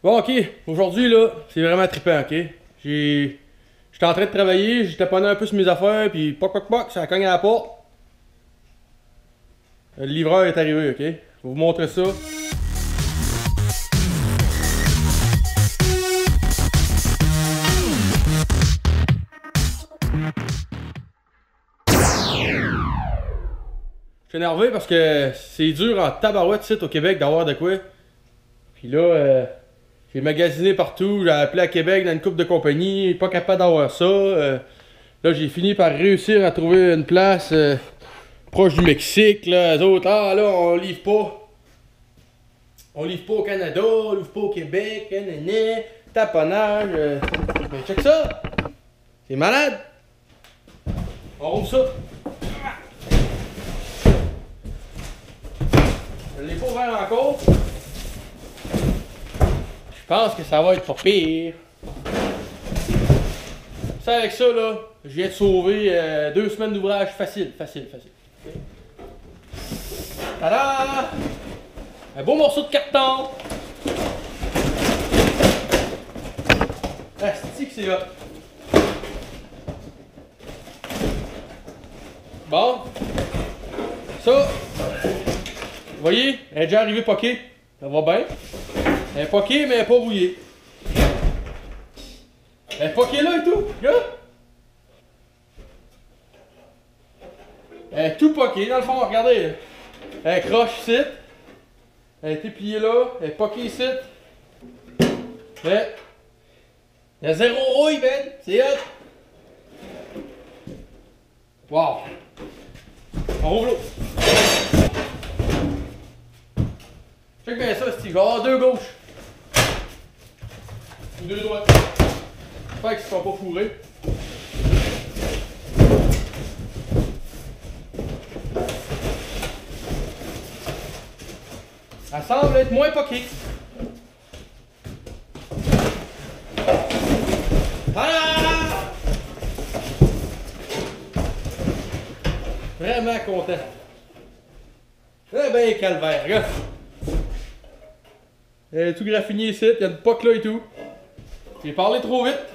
Bon, ok, aujourd'hui là, c'est vraiment trippant, ok? J'étais en train de travailler, j'ai taponné un peu sur mes affaires, puis poc poc poc, ça cogne à la porte. Le livreur est arrivé, ok? Je vais vous montrer ça. Je suis énervé parce que c'est dur en tabarouette ici au Québec d'avoir de quoi. Puis là, j'ai magasiné partout, j'ai appelé à Québec dans une couple de compagnies, pas capable d'avoir ça. Là, j'ai fini par réussir à trouver une place proche du Mexique. Là, les autres, là, on livre pas. On livre pas au Canada, on livre pas au Québec, nanana, taponnage. Mais check ça! C'est malade! On rouvre ça. Je l'ai pas ouvert encore. Je pense que ça va être pas pire. Ça, avec ça, là, je viens de sauver 2 semaines d'ouvrage facile. Okay. Tada! Un beau morceau de carton! Asti que c'est hot! Bon. Ça, vous voyez, elle est déjà arrivée poquée. Ça va bien. Elle est poquée, mais elle est pas rouillée. Elle est poquée là et tout, là. Elle est tout poquée, dans le fond, regardez. Elle croche ici. Elle a été pliée là. Elle est poquée ici. Mais il y a zéro rouille, ben. C'est hot. Wow. On rouvre l'eau. Check bien ça, Steve. Je vais avoir 2 gauches. Ou 2 droites. J'espère qu'ils ne sont pas fourrés. Elle semble être moins poquée. Ah! Vraiment content. Eh ben, calvaire, regarde. Elle est tout graffiné ici, il y a une poque là et tout. J'ai parlé trop vite.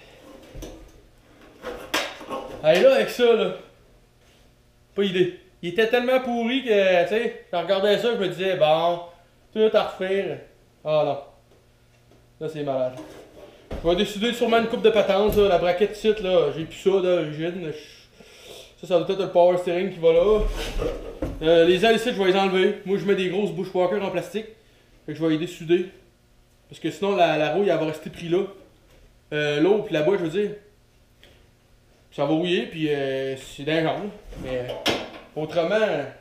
Elle est là avec ça, là. Pas idée. Il était tellement pourri que, tu sais, je regardais ça, je me disais, bon, tout à refaire. Ah non. Là, c'est malade. Je vais décider sûrement une coupe de patente, là. La braquette ici, là, j'ai plus ça d'origine. Ça doit être le power steering qui va là. Les ailes ici, je vais les enlever. Moi, je mets des grosses bushwhackers en plastique. Fait que je vais les dessouder. Parce que sinon, la rouille, elle va rester prise là. L'eau, puis la boîte, je veux dire. Ça va rouiller, puis c'est dingue. Mais autrement.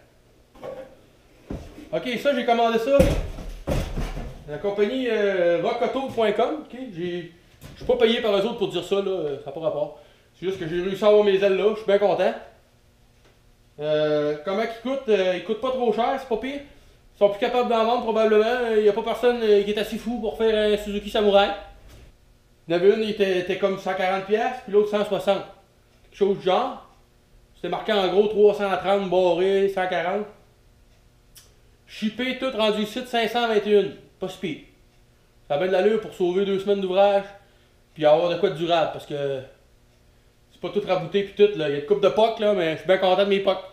Ok, ça, j'ai commandé ça. La compagnie rockauto.com. Okay? Je suis pas payé par eux autres pour dire ça, là. Ça n'a pas rapport. C'est juste que j'ai réussi à avoir mes ailes là. Je suis bien content. Comment ils coûtent? Ils coûtent pas trop cher, c'est pas pire. Ils sont plus capables d'en vendre probablement. Il n'y a pas personne qui est assez fou pour faire un Suzuki Samurai. Il y en avait une, il était comme 140$, puis l'autre 160$. Quelque chose du genre. C'était marqué en gros 330 barré, 140. Shippé, tout rendu ici, 521. Pas si pire. Ça a bien de l'allure pour sauver 2 semaines d'ouvrage. Puis avoir de quoi de durable, parce que c'est pas tout rabouté puis tout. Là. Il y a une coupe de POC, là, mais je suis bien content de mes POC.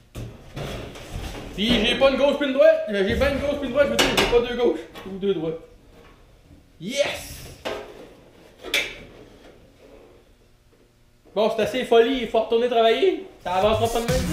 Puis j'ai pas une gauche puis une droite. J'ai pas une gauche puis une droite, je veux dire, j'ai pas 2 gauches ou 2 droites. Yes! Bon, c'est assez folie, il faut retourner travailler. Ça avancera pas de même.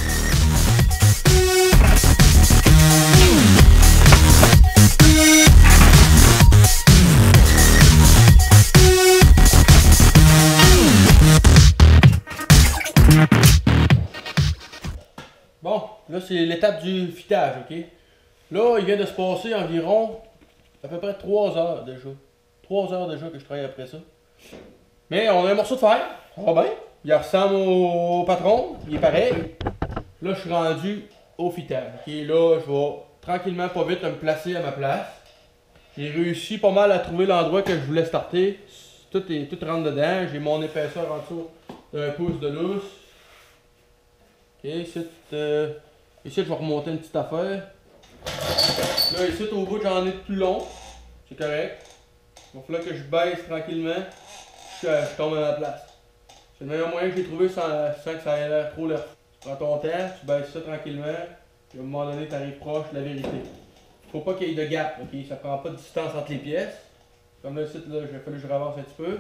Bon, là c'est l'étape du fitage, ok? Là, il vient de se passer environ à peu près 3 heures déjà. 3 heures déjà que je travaille après ça. Mais on a un morceau de fer, ça va bien. Il ressemble au patron, il est pareil. Là, je suis rendu au fitage. Ok, là, je vais tranquillement, pas vite, me placer à ma place. J'ai réussi pas mal à trouver l'endroit que je voulais starter. Tout rentre dedans. J'ai mon épaisseur en dessous d'un pouce de lousse. Ok, ici, je vais remonter une petite affaire. Là, ici, au bout, j'en ai de plus long. C'est correct. Il va falloir que je baisse tranquillement. Je tombe à ma place. C'est le meilleur moyen que j'ai trouvé sans que ça ait l'air trop là. Tu prends ton temps, tu baisses ça tranquillement. Puis à un moment donné, tu arrives proche de la vérité. Faut pas qu'il y ait de gap, ok? Ça prend pas de distance entre les pièces. Comme là, il va falloir que je ravance un petit peu.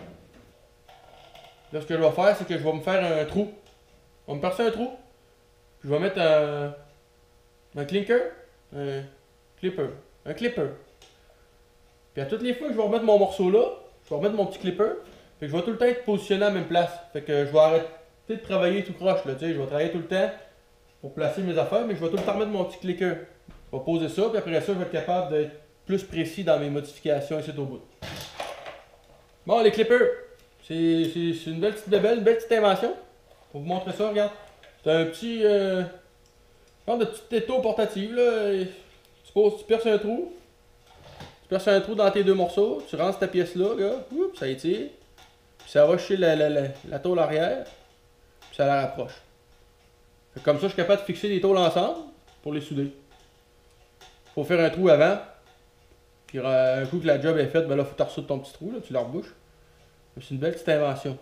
Là, ce que je vais faire, c'est que je vais me faire un trou. On va me percer un trou. Puis je vais mettre un clinker, un clipper. Puis à toutes les fois que je vais remettre mon morceau là, je vais remettre mon petit clipper. Fait que je vais tout le temps être positionné à la même place. Fait que je vais arrêter de travailler tout croche là, tu sais. Je vais travailler tout le temps pour placer mes affaires, mais je vais tout le temps remettre mon petit clicker. Je vais poser ça, puis après ça, je vais être capable d'être plus précis dans mes modifications ici au bout. Bon, les clippers, c'est une belle petite bébelle, une belle petite invention. Pour vous montrer ça, regarde. C'est un petit genre de petit étau portatif là. Tu perces un trou. Tu perces un trou dans tes deux morceaux, tu rentres ta pièce là, gars. Oups, ça étire. Puis ça va chez la tôle arrière. Puis ça la rapproche. Fait que comme ça, je suis capable de fixer les tôles ensemble pour les souder. Faut faire un trou avant. Puis un coup que la job est faite, ben là, faut que tu ressoudres ton petit trou, là, tu le rebouches. C'est une belle petite invention.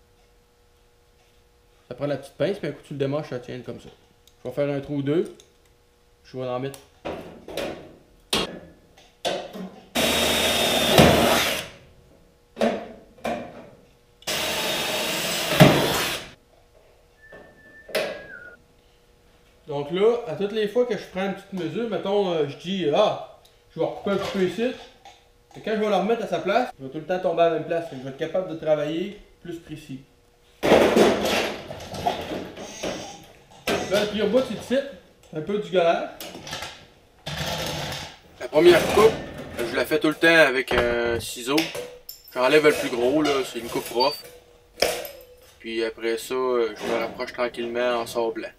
Ça prend la petite pince, puis un coup tu le démanges, ça tient comme ça. Je vais faire un trou ou deux. Je vais en mettre. Donc là, à toutes les fois que je prends une petite mesure, mettons, je dis, je vais recouper un petit peu ici. Et quand je vais la remettre à sa place, je vais tout le temps tomber à la même place. Je vais être capable de travailler plus précis. Là, le pire bout, c'est ici, un peu du galage. La première coupe, je la fais tout le temps avec un ciseau. J'enlève le plus gros, là, c'est une coupe rough. Puis après ça, je me rapproche tranquillement en sort blanc.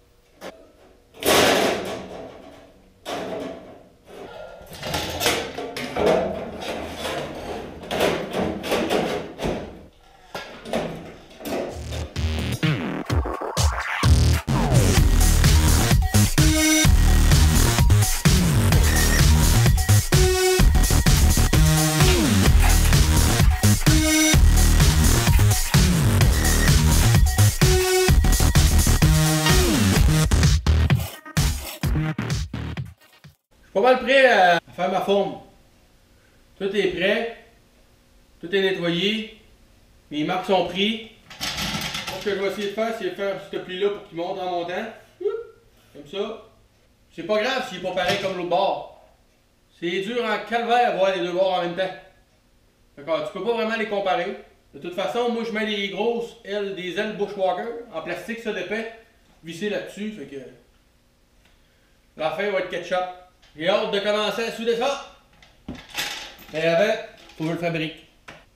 Pas mal prêt à faire ma forme. Tout est prêt. Tout est nettoyé. Mes marques sont prises. Ce que je vais essayer de faire, c'est de faire ce pli-là pour qu'il monte en montant. Comme ça. C'est pas grave s'il n'est pas pareil comme l'autre bord. C'est dur en calvaire à voir les deux bords en même temps. D'accord, tu peux pas vraiment les comparer. De toute façon, moi je mets des grosses ailes, des ailes Bushwhacker en plastique, ça d'épais, vissées là-dessus. Fait que l'affaire va être ketchup. J'ai hâte de commencer à souder ça. Mais avant, faut que je le fabrique.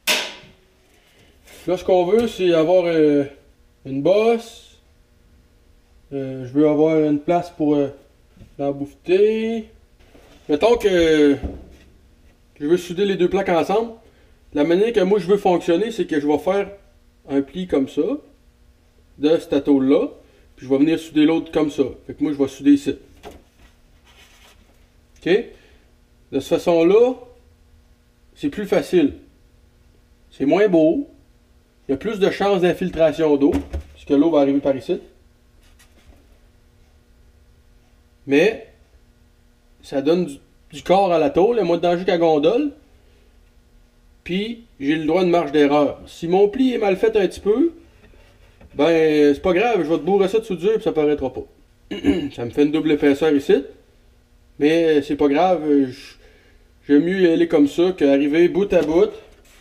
Là, ce qu'on veut, c'est avoir une bosse. Je veux avoir une place pour l'embouffeter. Mettons que je veux souder les deux plaques ensemble. La manière que moi je veux fonctionner, c'est que je vais faire un pli comme ça, de cette tôle-là, puis je vais venir souder l'autre comme ça. Fait que moi je vais souder ici. OK? De cette façon-là, c'est plus facile. C'est moins beau. Il y a plus de chances d'infiltration d'eau, puisque l'eau va arriver par ici. Mais ça donne du corps à la tôle, il y a moins de danger qu'à gondole. Puis j'ai le droit de marge d'erreur. Si mon pli est mal fait un petit peu, ben c'est pas grave, je vais te bourrer ça de soudure et ça paraîtra pas. Ça me fait une double épaisseur ici. Mais c'est pas grave, j'aime mieux y aller comme ça qu'arriver bout à bout.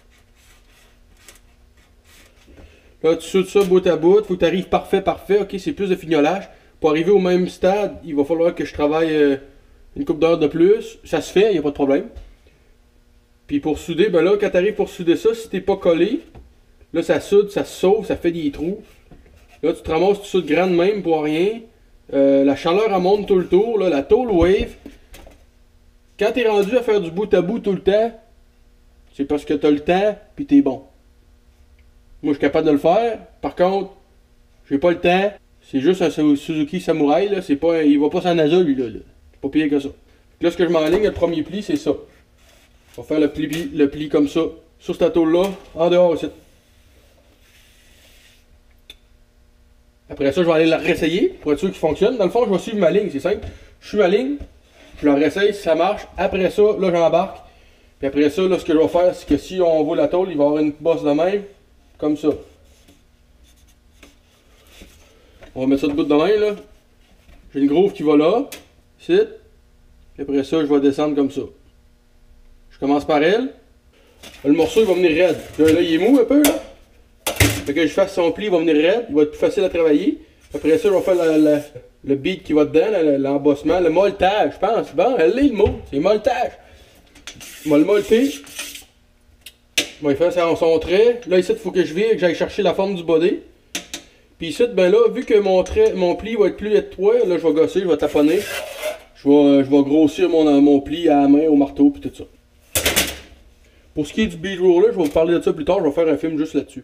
Là tu soudes ça bout à bout, faut que tu arrives parfait, ok, c'est plus de fignolage. Pour arriver au même stade, il va falloir que je travaille une couple d'heures de plus. Ça se fait, il n'y a pas de problème. Puis pour souder, ben là, quand tu arrives pour souder ça, si t'es pas collé, là ça soude, ça se sauve, ça fait des trous. Là tu te ramasses, tu soudes grande même pour rien. La chaleur elle monte tout le tour, là, la tôle wave. Quand tu es rendu à faire du bout à bout tout le temps, c'est parce que tu as le temps puis tu es bon. Moi je suis capable de le faire. Par contre, j'ai pas le temps. C'est juste un Suzuki Samurai, là. C'est pas, il va pas s'en asa lui là. C'est pas pire que ça. Là ce que je m'enligne, le premier pli, c'est ça. Je vais faire le pli comme ça, sur cette tôle-là, en dehors ici. Après ça, je vais aller la réessayer pour être sûr qu'il fonctionne. Dans le fond, je vais suivre ma ligne, c'est simple. Je suis ma ligne, je la réessaye si ça marche. Après ça, là, j'embarque. Puis après ça, là, ce que je vais faire, c'est que si on voit la tôle, il va y avoir une bosse de même, comme ça. On va mettre ça de bout de main, là. J'ai une groove qui va là, ici. Puis après ça, je vais descendre comme ça. Je commence par elle. Le morceau, il va venir raide. Là, il est mou un peu, là. Fait que je fasse son pli, il va venir raide. Il va être plus facile à travailler. Après ça, je vais faire le beat qui va dedans, l'embossement, le molletage, je pense. Bon, elle est le mot, c'est molletage. Je vais le molleter. Je vais faire son trait. Là, ici, il faut que je vire, que j'aille chercher la forme du body. Puis ici, ben là, vu que mon pli va être plus étroit, là, je vais gosser, je vais taponner. Je vais grossir mon pli à la main, au marteau, puis tout ça. Pour ce qui est du bead roller, je vais vous parler de ça plus tard, je vais faire un film juste là-dessus.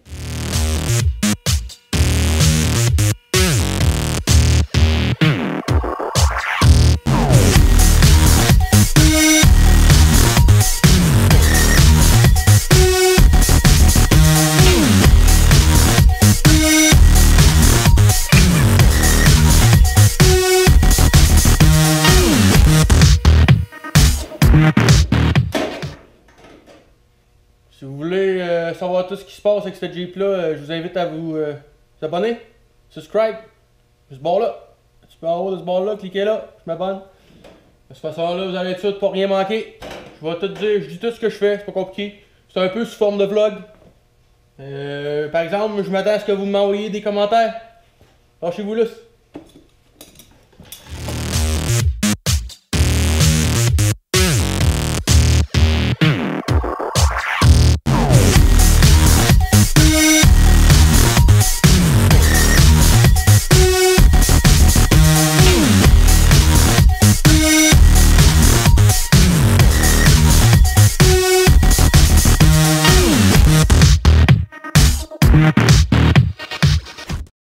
Si vous voulez savoir tout ce qui se passe avec ce Jeep-là, je vous invite à vous abonner, subscribe, ce bord-là. Tu peux en haut de ce bord-là, cliquez là, je m'abonne. De cette façon-là, vous allez être sûr de ne pas rien manquer. Je vais tout dire, je dis tout ce que je fais, c'est pas compliqué. C'est un peu sous forme de vlog. Par exemple, je m'attends à ce que vous m'envoyiez des commentaires. Lâchez-vous là.